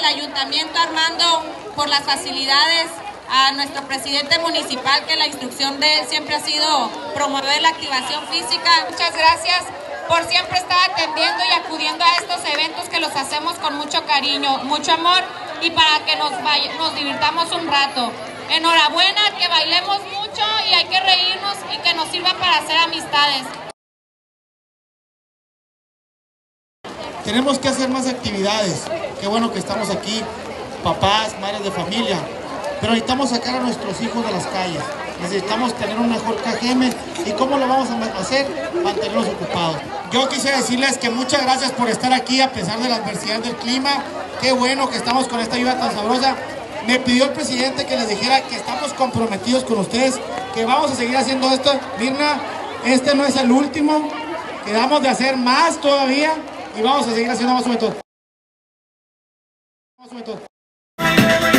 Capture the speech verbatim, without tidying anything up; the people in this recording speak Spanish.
Ayuntamiento Armando por las facilidades, a nuestro presidente municipal, que la instrucción de él siempre ha sido promover la activación física. Muchas gracias por siempre estar atendiendo y acudiendo a estos eventos que los hacemos con mucho cariño, mucho amor y para que nos, vaya, nos divirtamos un rato. Enhorabuena, que bailemos mucho y hay que reírnos y que nos sirva para hacer amistades. Tenemos que hacer más actividades. Qué bueno que estamos aquí, papás, madres de familia, pero necesitamos sacar a nuestros hijos de las calles. Necesitamos tener un mejor K G M. ¿Y cómo lo vamos a hacer? Mantenerlos ocupados. Yo quisiera decirles que muchas gracias por estar aquí a pesar de la adversidad del clima. Qué bueno que estamos con esta lluvia tan sabrosa. Me pidió el presidente que les dijera que estamos comprometidos con ustedes, que vamos a seguir haciendo esto. Mirna, este no es el último, quedamos de hacer más todavía y vamos a seguir haciendo más sobre todo. Más sobre todo.